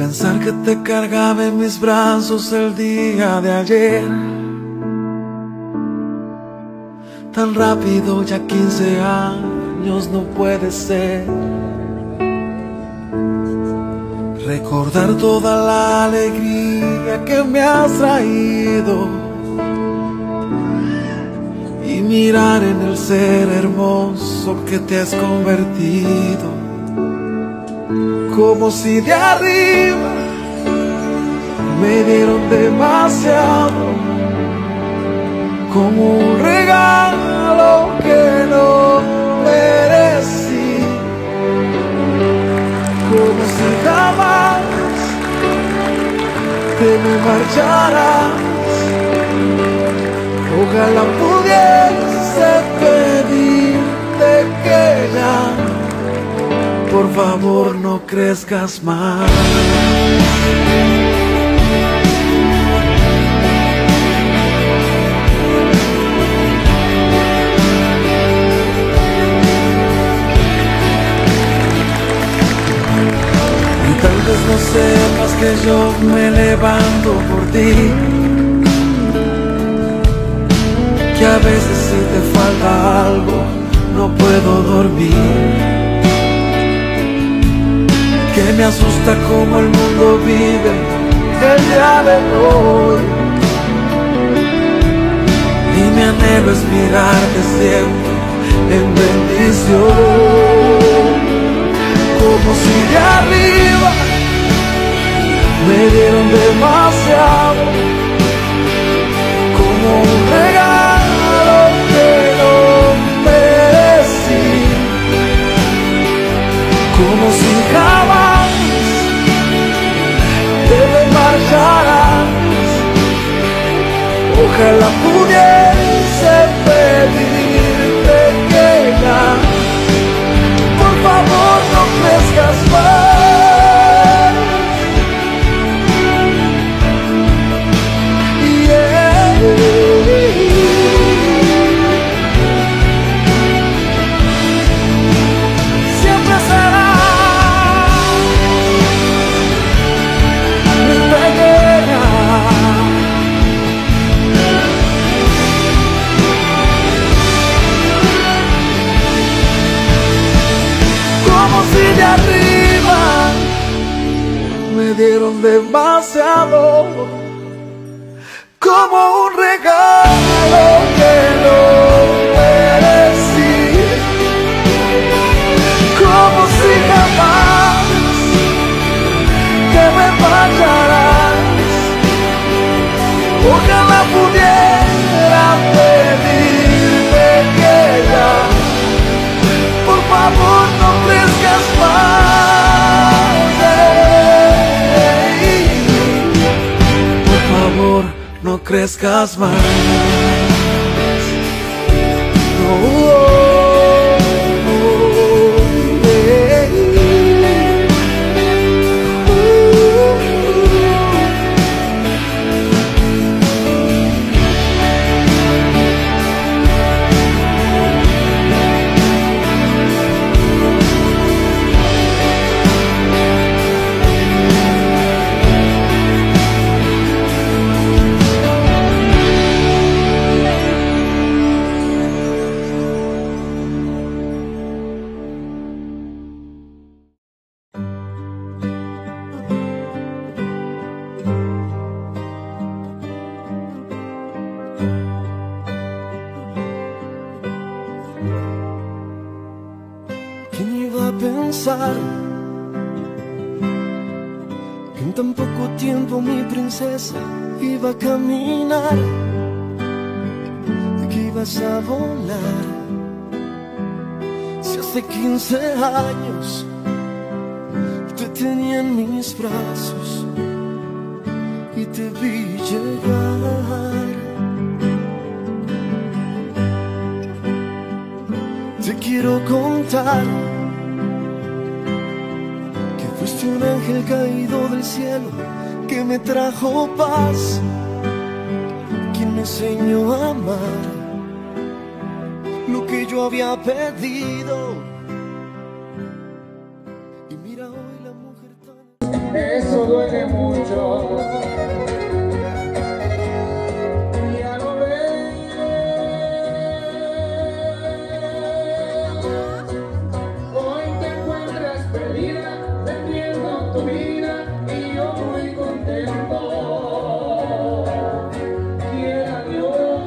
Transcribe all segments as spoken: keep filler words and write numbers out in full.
Pensar que te cargaba en mis brazos el día de ayer, tan rápido, ya quince años no puede ser. Recordar toda la alegría que me has traído y mirar en el ser hermoso que te has convertido, como si de arriba me dieron demasiado, como un regalo que no merecí, como si jamás te me marcharas. Ojalá pudiese pedirte que ya, por favor, no crezcas más. Y tal vez no sepas que yo me levanto por ti, que a veces si te falta algo no puedo dormir, que me asusta como el mundo vive el día de hoy, y mi anhelo es mirarte siempre en bendición, como si de arriba me dieron demasiado, como un regalo que no merecí, como si jamás te me marcharás. Ojalá pudiese pedirte que ya, por favor, no crezcas más. Yeah. Siempre será mi pequeña, como si de arriba me dieron demasiado, como un regalo que no merecí, como si jamás te me fallarás. Ojalá pudiera pedirte que ya, por favor, no crezcas más. Por favor, no crezcas más. No, oh, oh, yeah. ¿Quién iba a pensar que en tan poco tiempo mi princesa iba a caminar, que ibas a volar? Si hace quince años te tenía en mis brazos y te vi llegar. Te quiero contar que fuiste un ángel caído del cielo que me trajo paz, quien me enseñó a amar lo que yo había pedido. Y mira hoy la mujer tan... Eso duele mucho. Ya lo ves, hoy te encuentras perdida, perdiendo tu vida y yo muy contento. Quiera Dios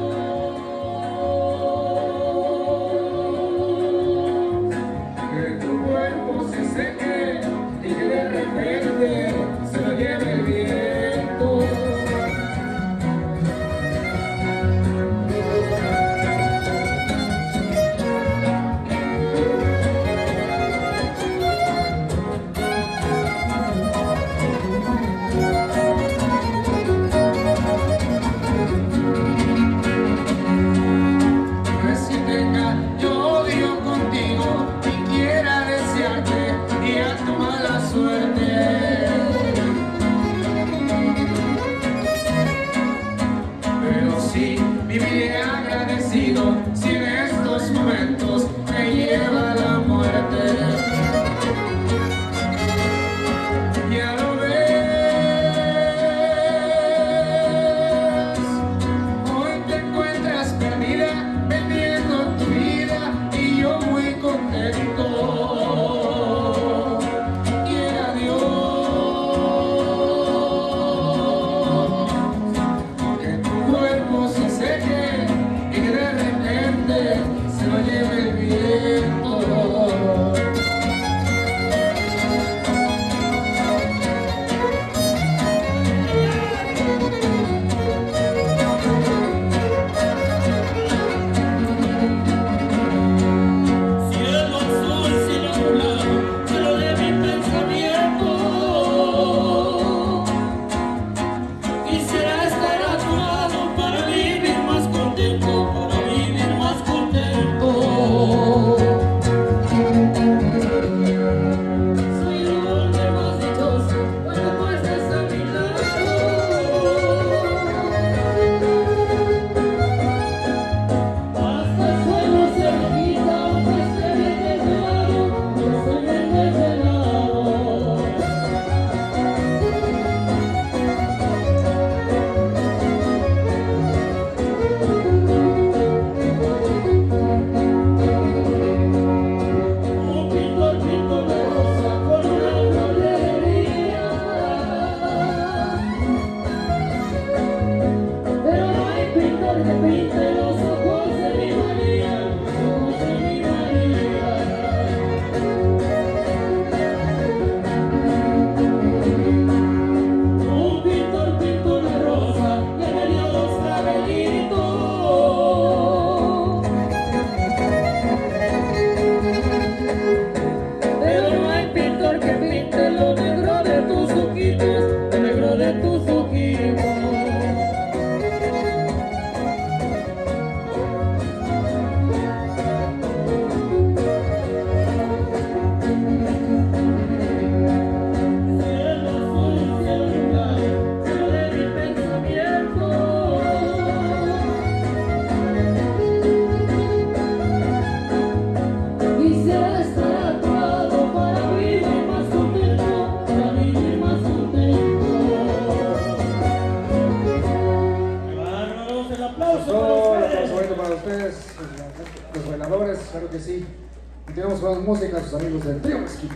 que tu cuerpo se seque y que de repente se lo lleve el viento. Recién tenga yo odio contigo y quiera desearte y a tu mala suerte. Pero sí, viviré agradecido si en estos momentos me lleva la muerte. Ya lo ves, hoy te encuentras perdida, vendiendo tu vida y yo muy contento. Quiera Dios que tu cuerpo se seque y que de repente se lo lleve el viento. Cielo azul, cielo nublado, cielo de mi pensamiento. Quisiera estar a tu lado para vivir más contento, para vivir más contento. Soy el hombre más dichoso cuando tú estás a mi lado. Hasta el suelo se me quita aunque esté bien desvelado, yo estoy bien desvelado. Un pintor pintó una rosa con una flor de alegría, pero no hay pintor que pinte los ojos de mi María, los ojos de mi María. Un pintor pintó una rosa que me dio dos cabellitos, pero no hay pintor que pinte lo negro de tus ojitos, lo negro de tus ojitos. Cielo azul, cielo nublado, cielo de mi pensamiento. Quisiera estar a tu lado para vivir más contento, para vivir más contento. Bárbaros, el aplauso Todo para el aplauso ustedes. bonito para ustedes, los bailadores, claro que sí. Continuamos con más música, sus amigos del Trío Mezquite.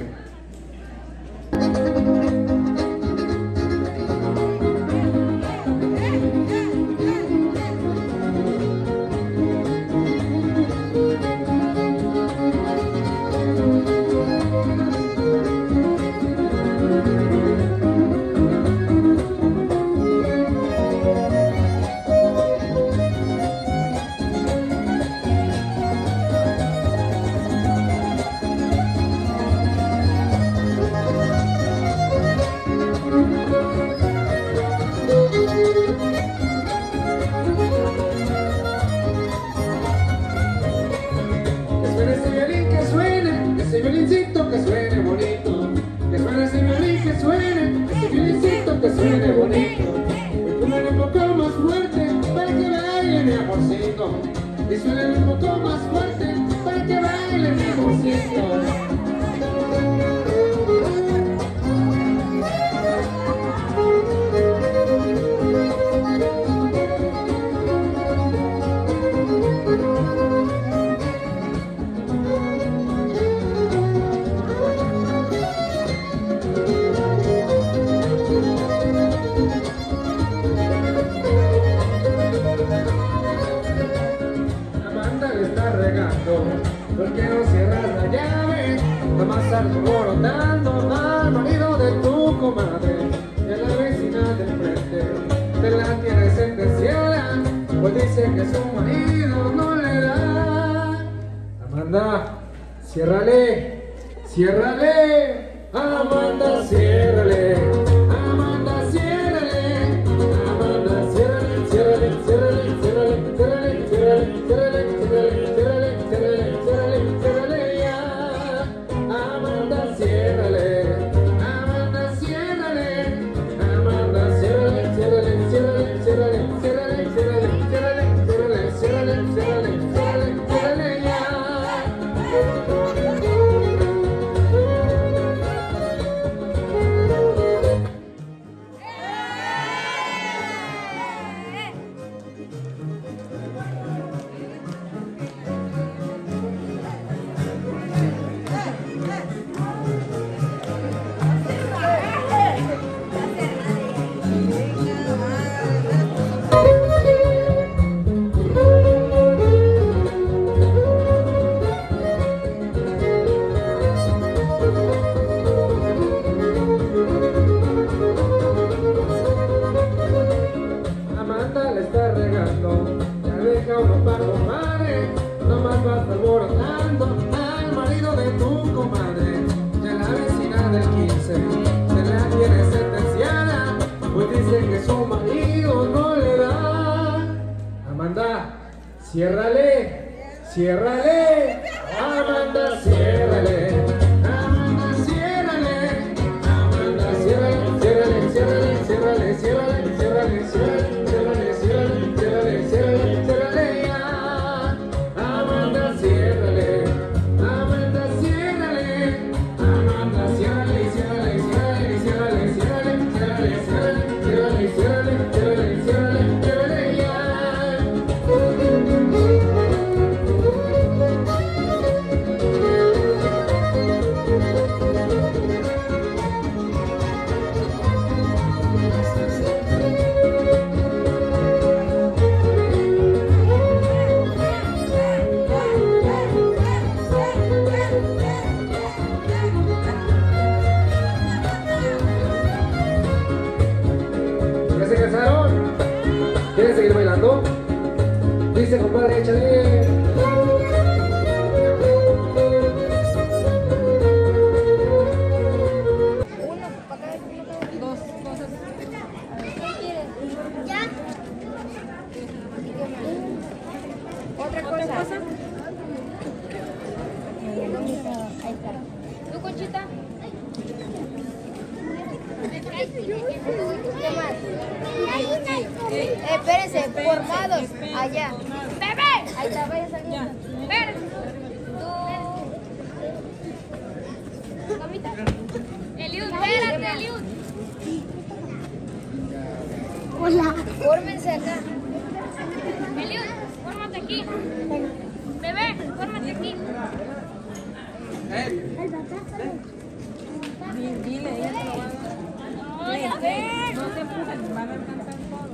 y suenen un poco más fuerte para que bailen mejorcito. que su marido no le da. Amanda, ciérrale, ciérrale. Amanda, ciérrale. Amanda, ciérrale. Amanda, ciérrale, ciérrale, ciérrale, ciérrale, ciérrale, ciérrale, ciérrale, ciérrale, ciérrale, ciérrale, ciérrale ya. Amanda, ciérrale. Amanda, ciérrale. Amanda, ciérrale, ciérrale, ciérrale, ciérrale, ciérrale, ciérrale, ciérrale, ciérrale, ciérrale, ciérrale, ciérrale, ciérrale ya. Amanda le está regando, ya deja uno para comadre, nomás vas alborotando al marido de tu comadre. Ya la vecina del quince se la tiene sentenciada, pues dice que su marido no le da. Amanda, ciérrale, ciérrale, Amanda, ciérrale. Amanda, ciérrale. Amanda, ciérrale, ciérrale, ciérrale, ciérrale, ciérrale, ciérrale, ciérrale. ¿Ya se cansaron? ¿Quieren seguir bailando? Dice, compadre, échale. Uno, para acá, dos, cosas. ¿Qué quieres? ¿Ya? ¿Otra cosa? Ahí está. ¿Tú, Conchita? ¿Qué más? Eh, espérense, formados, allá. ¡Bebé! Ahí está, vaya saliendo. ¡Ven! ¿Tú? ¿Camita? Eliud, espérate, Eliud. Hola. Fórmense acá. Eliud, fórmate aquí. Bebé, fórmate aquí. Dile, ella te lo va a dar. Ay, a ver. No te empujen, van a alcanzar todo.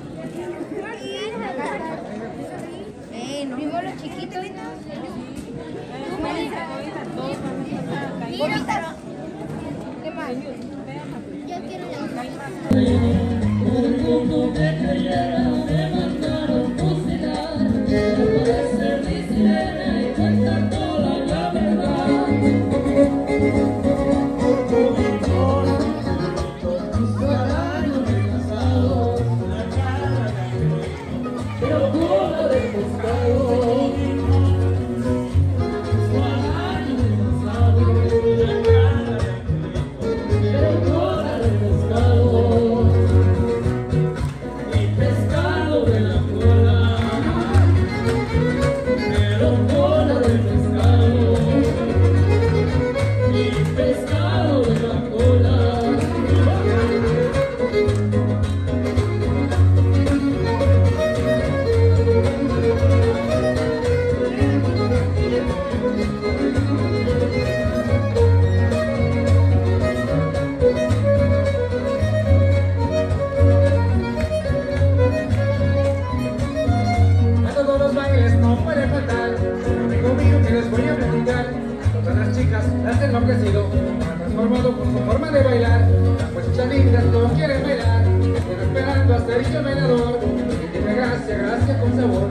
Eh, no. Primero los chiquitos. Tú me dices. Mira. ¿Qué más? Yo quiero la un mundo que creyera me mandaron fusilar. No puede ser mi sirena y cuenta toda la verdad. Pero cola de pescado, suaraño de pescado, pero cola de pescado, y pescado de la cola, pero cola de pescado, y pescado de la cola. Las enloquecido, han transformado por su forma de bailar. Pues muchas lindas no quieren bailar, están esperando a ser yo bailador. Que tiene gracia, gracia con sabor.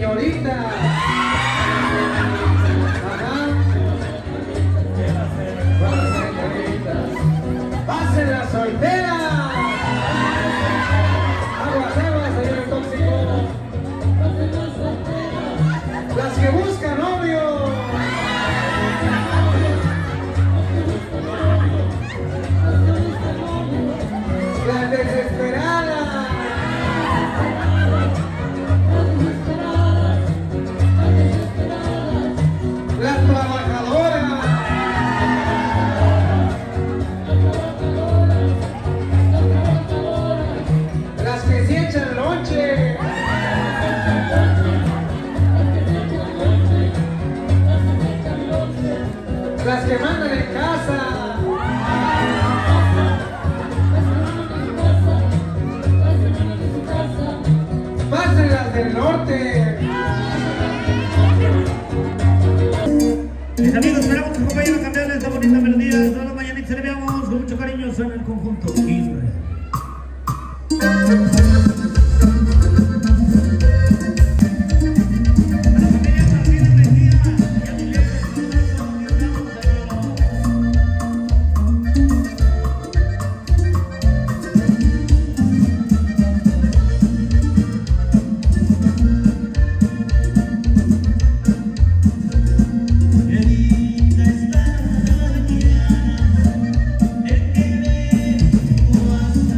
señorita. Ajá. Para las señoritas. Pasen las solteras. Aguas, aguas, señor tóxico. Las que buscan novio. Las desesperadas. Las trabajadoras. Las que se echan lonche. Las que mandan en casa. Pasen las del norte. Mis amigos, esperamos que acompañen a cambiarle esta bonita melodía. Todas las mañanitas le veamos con mucho cariño en el conjunto Israel. Querida esta mañana, el que vengo hasta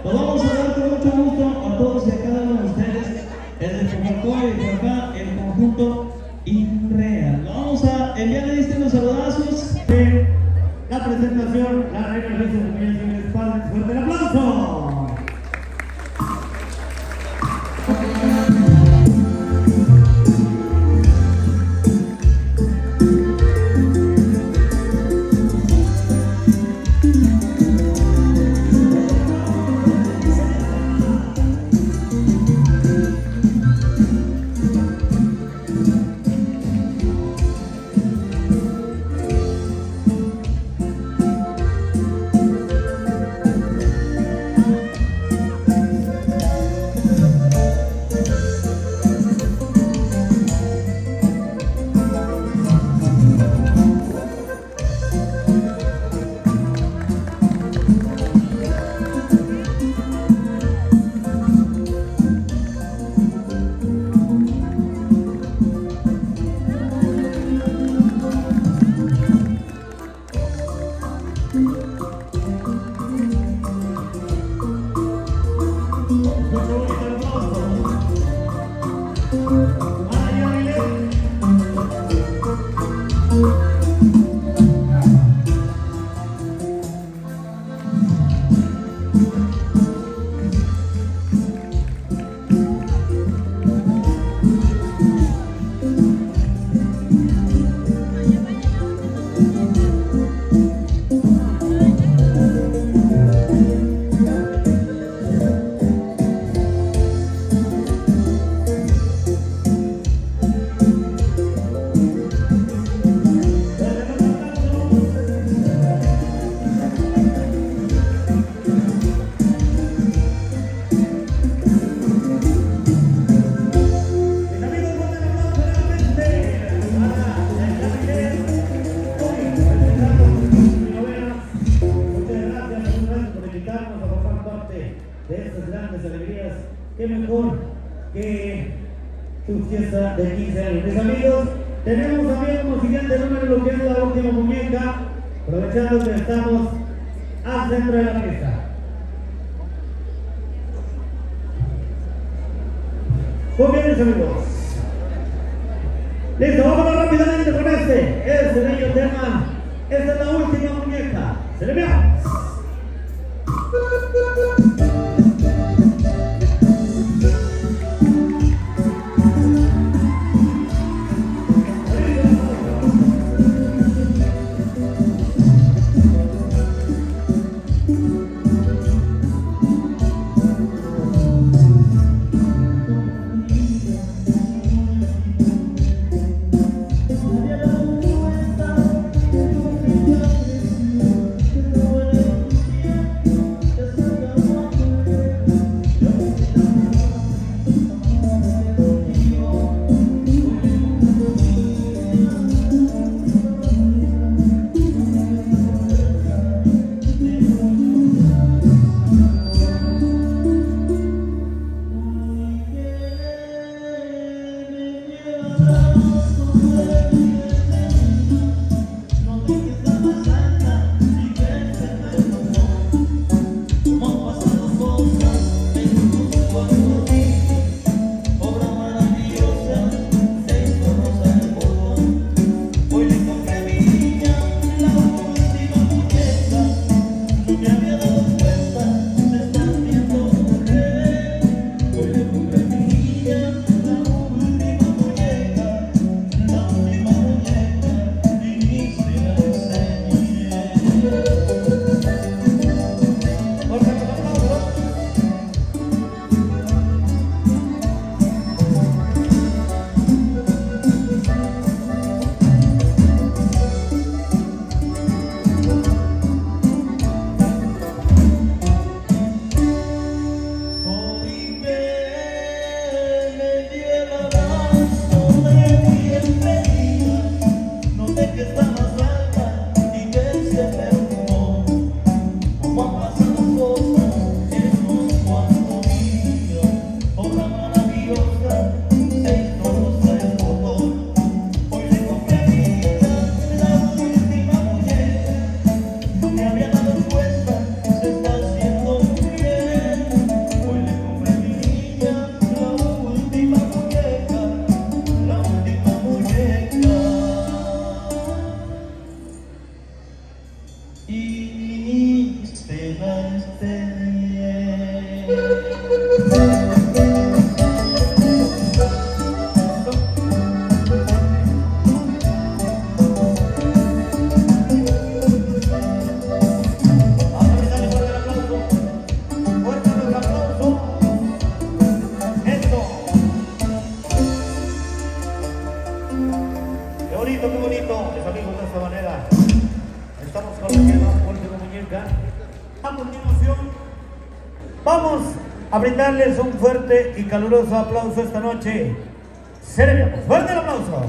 Nos vamos a dar con mucho gusto a todos y a cada uno de ustedes, el de Coca-Cola y por acá el conjunto Inreal. Vamos a enviarle distintos saludazos de la presentación, la reina de su comunidad en el espacio. ¡Fuerte el aplauso! Qué mejor que tu fiesta de quince años. Mis amigos, tenemos también como siguiente número lo que es la última muñeca, aprovechando que estamos al centro de la mesa. Muy bien, mis amigos. Listo, vámonos rápidamente con este. Este bello tema. Esta es la última muñeca. Se le vea. Thank you. Vamos a brindarles un fuerte y caluroso aplauso esta noche. Celebremos. ¡Fuerte el aplauso!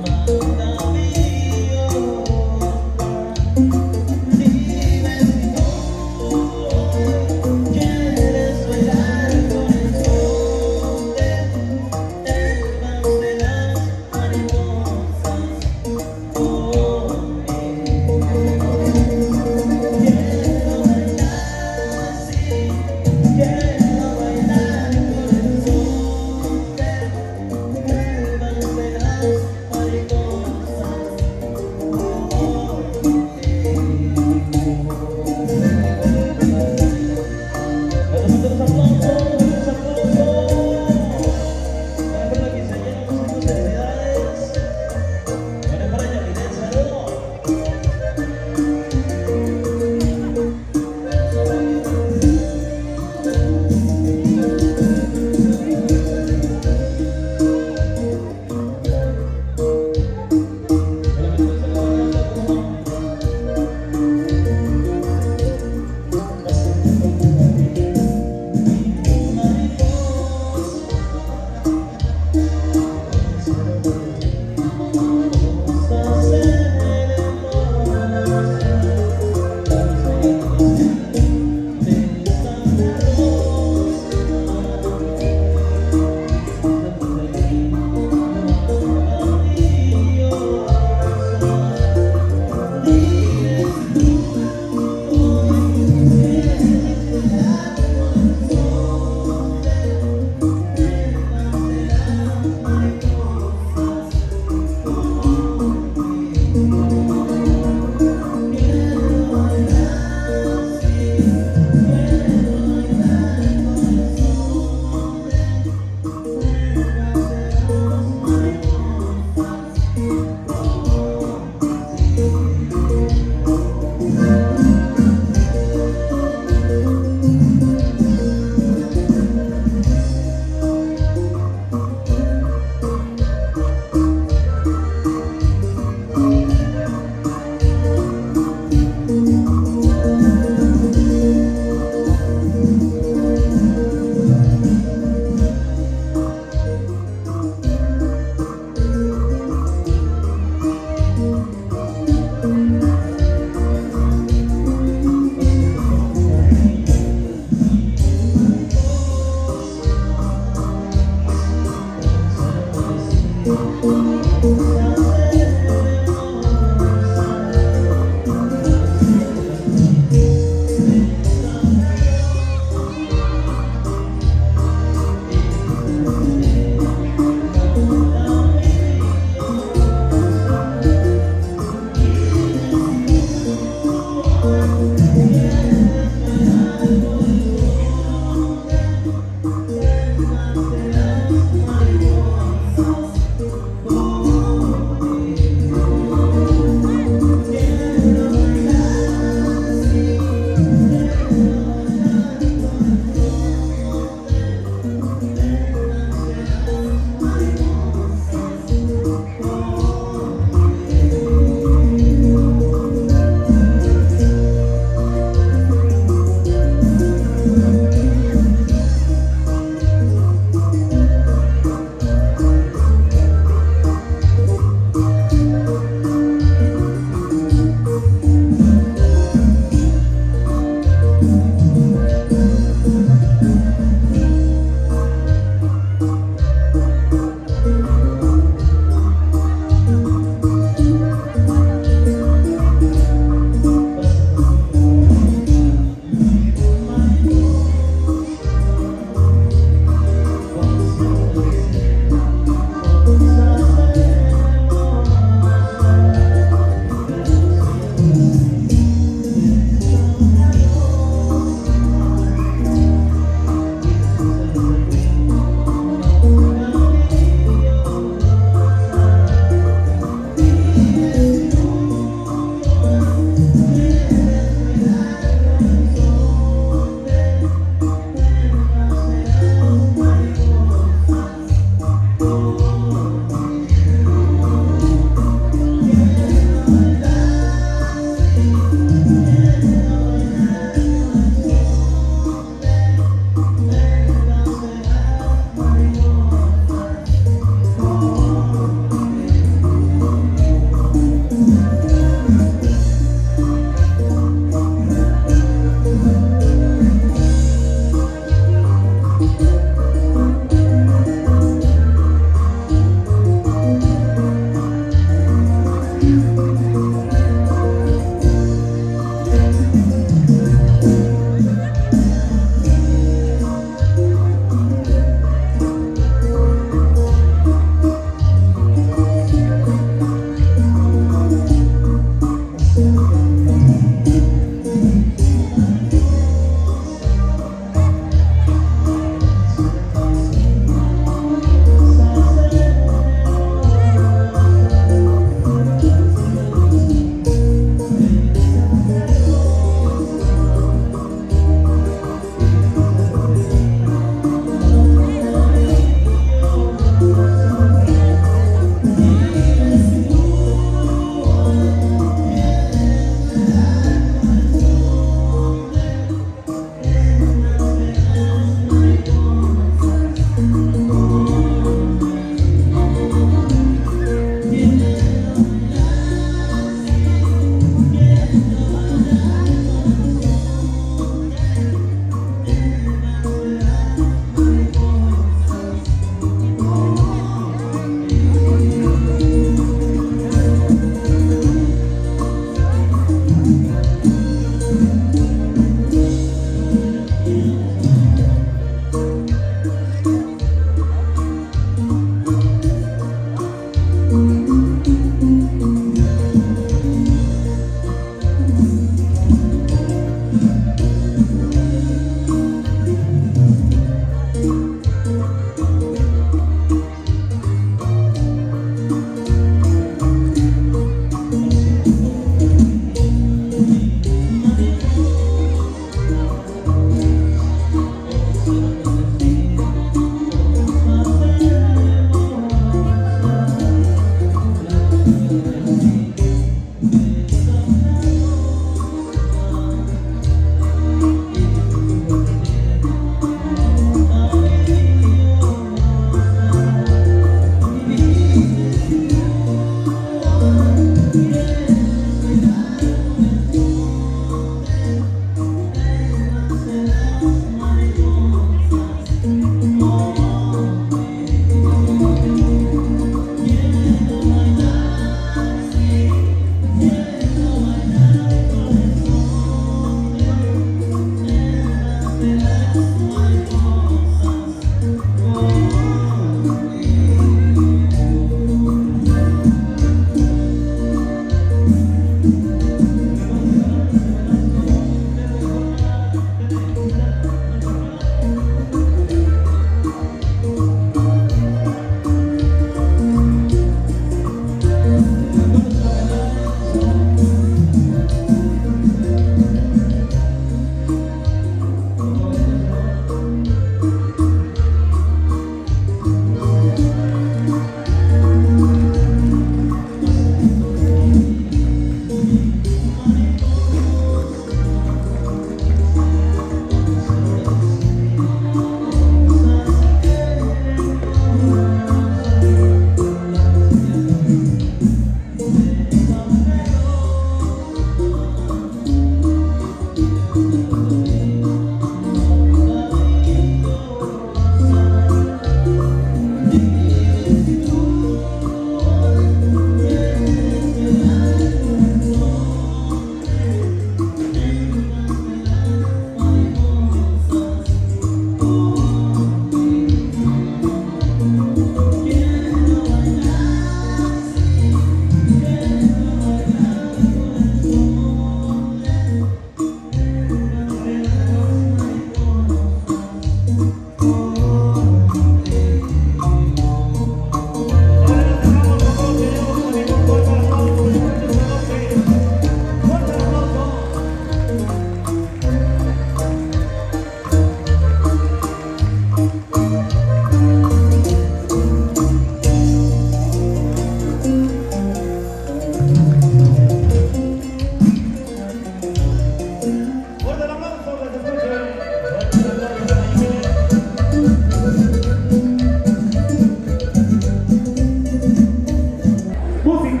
música.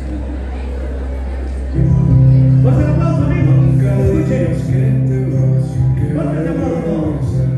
Fuerte el aplauso, amigos. Escuchen. Fuerte el aplauso.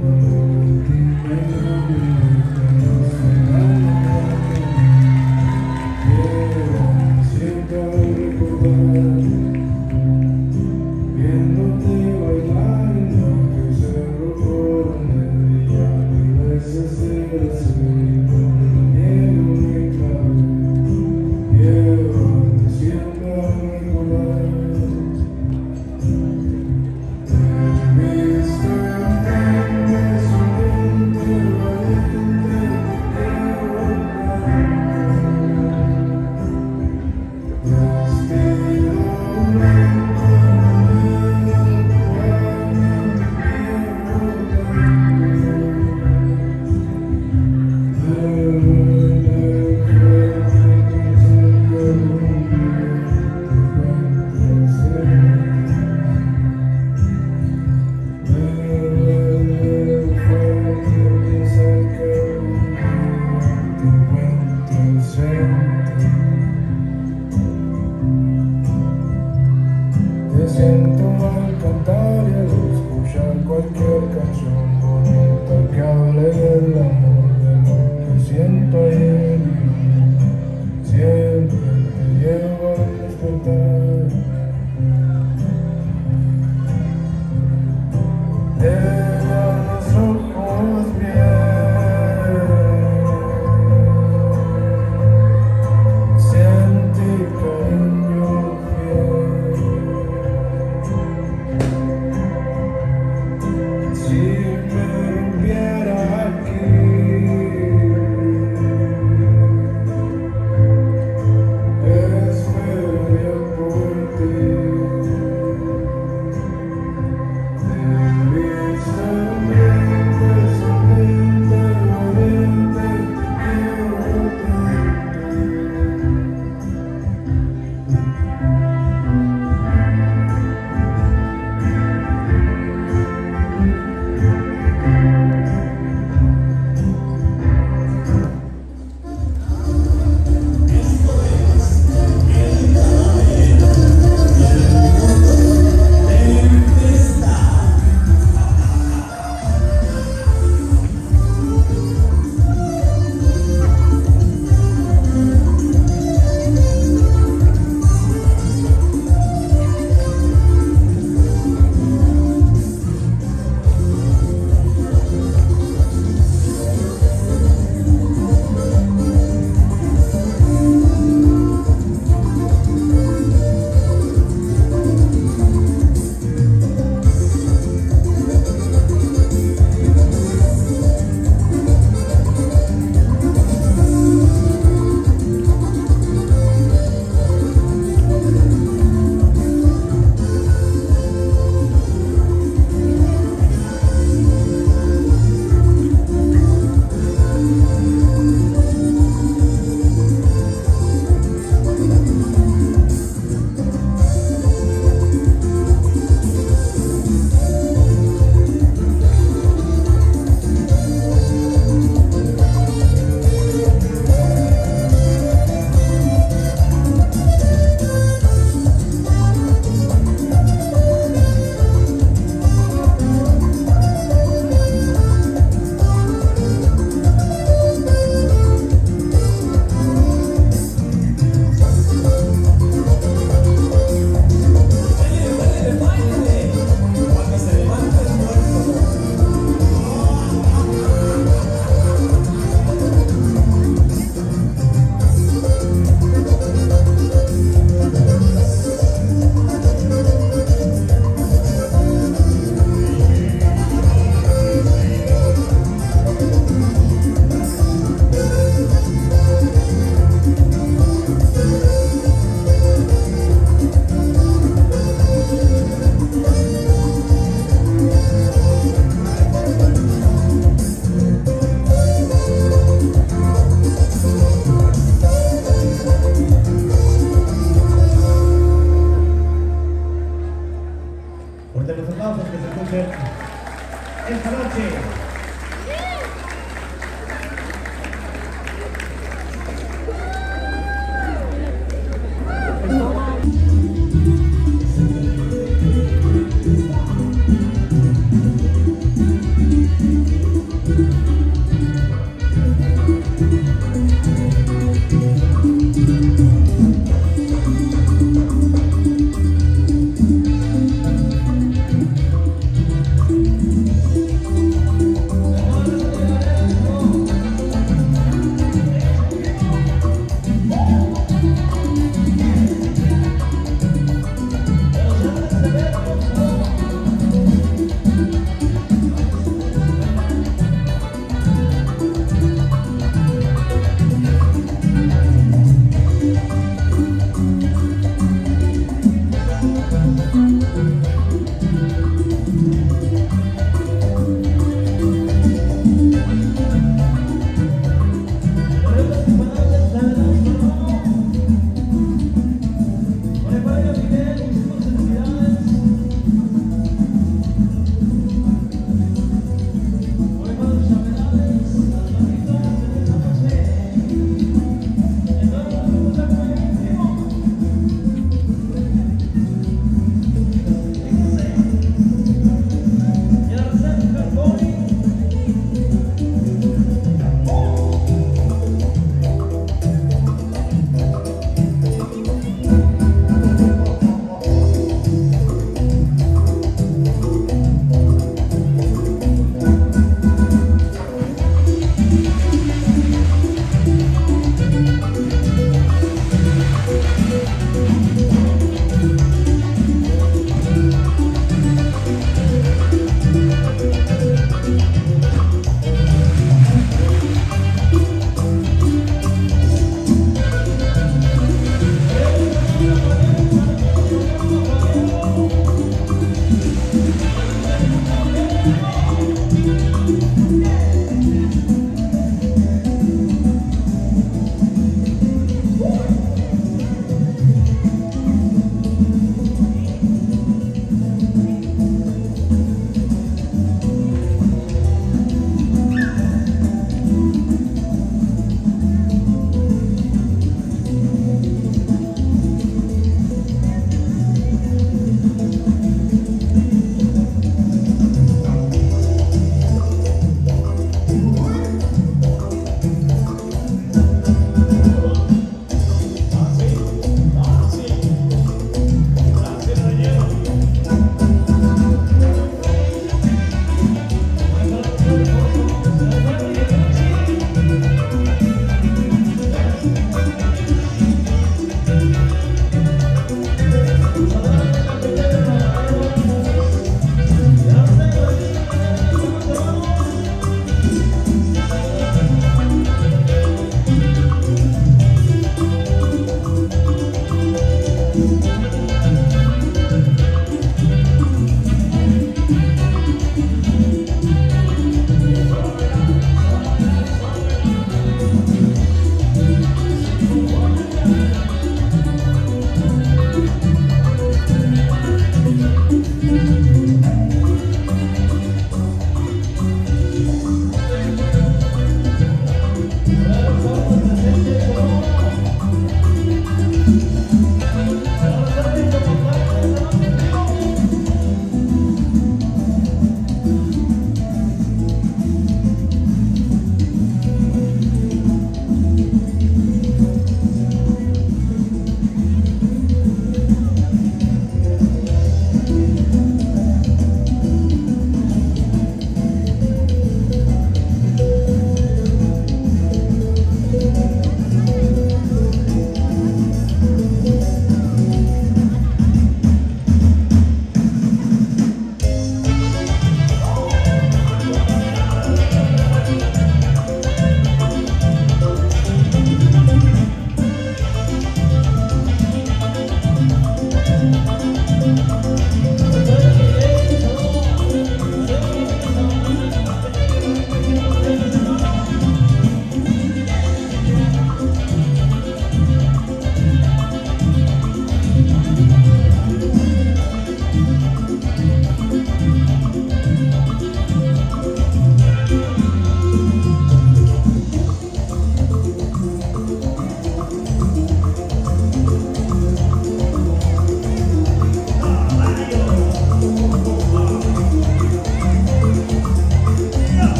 esta noche.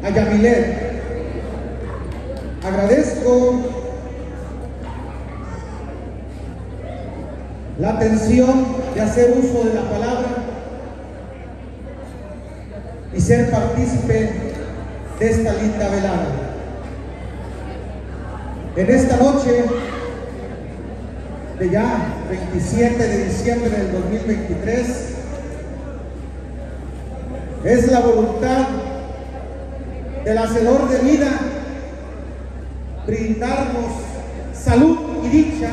a Yamilet. Agradezco la atención de hacer uso de la palabra y ser partícipe de esta linda velada. En esta noche de ya veintisiete de diciembre del dos mil veintitrés, es la voluntad del hacedor de vida brindarnos salud y dicha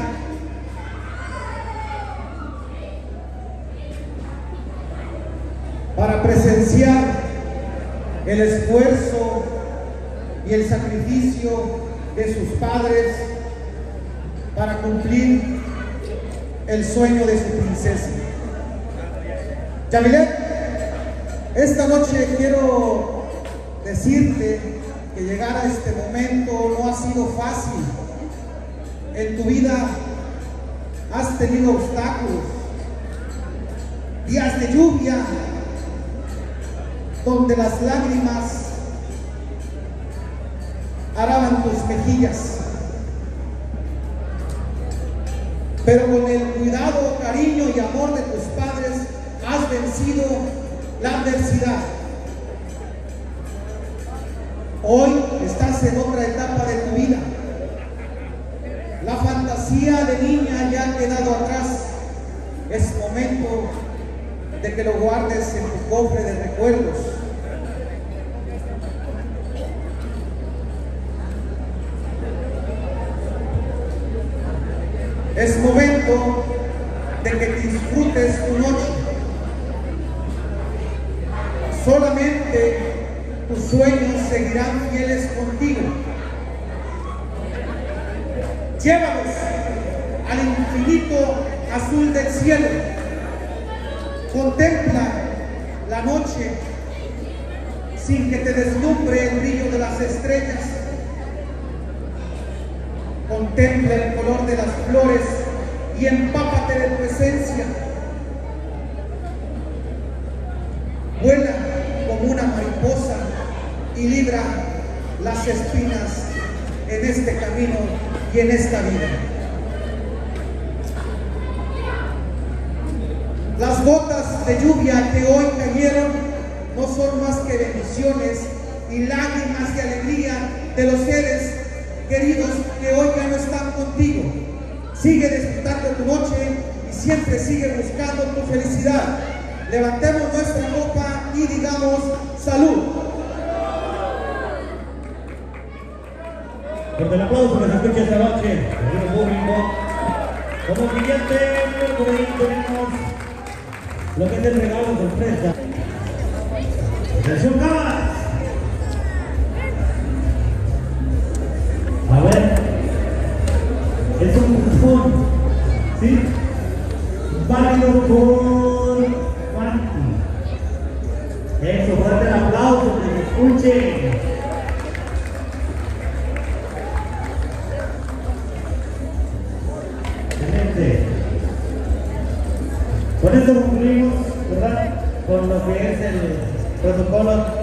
para presenciar el esfuerzo y el sacrificio de sus padres para cumplir el sueño de su princesa. Yamilet, esta noche quiero decirte que llegar a este momento no ha sido fácil. En tu vida has tenido obstáculos, días de lluvia, donde las lágrimas araban tus mejillas, pero con el cuidado, cariño y amor de tus padres has vencido la adversidad. Hoy estás en otra etapa de tu vida. La fantasía de niña ya ha quedado atrás. Es momento de que lo guardes en tu cofre de recuerdos. Es momento de que disfrutes tu noche. Solamente tus sueños seguirán fieles contigo. Llévalos al infinito azul del cielo. Contempla la noche sin que te deslumbre el brillo de las estrellas. Contempla el color de las flores y empápate de tu esencia. Vuela como una mariposa y libra las espinas en este camino y en esta vida. Las gotas de lluvia que hoy cayeron no son más que bendiciones y lágrimas de alegría de los seres queridos que hoy ya no están contigo. Sigue disfrutando tu noche y siempre sigue buscando tu felicidad. Levantemos nuestra copa y digamos salud. Por el aplauso que se escucha esta noche, el público. Como siguiente, por ahí tenemos lo que es el regalo sorpresa. Atención, cámaras. A ver, es un cupón, ¿sí? Válido por Fanti. Eso, fuerte el aplauso, que se escuche. Excelente. Con esto concluimos, ¿verdad? Con lo que es el protocolo